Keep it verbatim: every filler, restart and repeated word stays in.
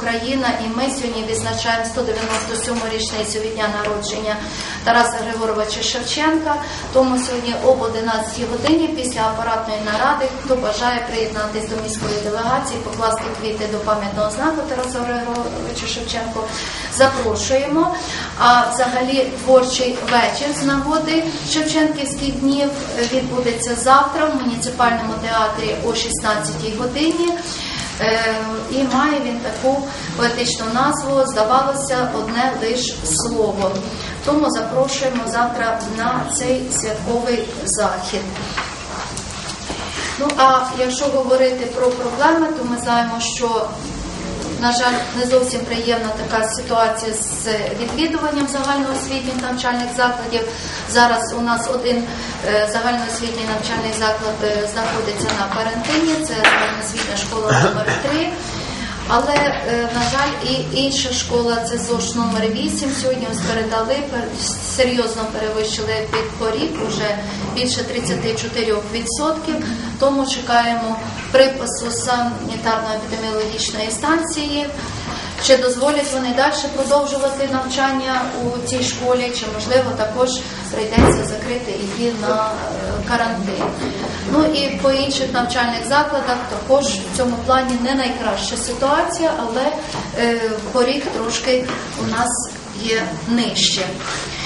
Україна, і ми сьогодні відзначаємо сто дев'яносто сьому річницю від дня народження Тараса Григоровича Шевченка. Тому сьогодні об одинадцятій годині після апаратної наради, хто бажає приєднатися до міської делегації, покласти квіти до пам'ятного знаку Тараса Григоровича Шевченка, запрошуємо. А взагалі творчий вечір з нагоди Шевченківських днів відбудеться завтра в муніципальному театрі о шістнадцятій годині. І має він таку поетичну назву, здавалося, одне лиш слово. Тому запрошуємо завтра на цей святковий захід. Ну, а якщо говорити про проблеми, то ми знаємо, що, на жаль, не зовсім приємна така ситуація з відвідуванням загальноосвітніх навчальних закладів. Зараз у нас один загальноосвітній навчальний заклад знаходиться на карантині, це загальноосвітня школа номер три. Але, на жаль, і інша школа, це ЗОШ номер вісім, сьогодні ось передали, серйозно перевищили під поріг, вже більше тридцять чотири відсотки, тому чекаємо припису санітарно-епідеміологічної станції, чи дозволять вони далі продовжувати навчання у цій школі, чи, можливо, також прийдеться закрити її на карантин. Ну і по інших навчальних закладах також в цьому плані не найкраща ситуація, але поріг трошки у нас є нижче.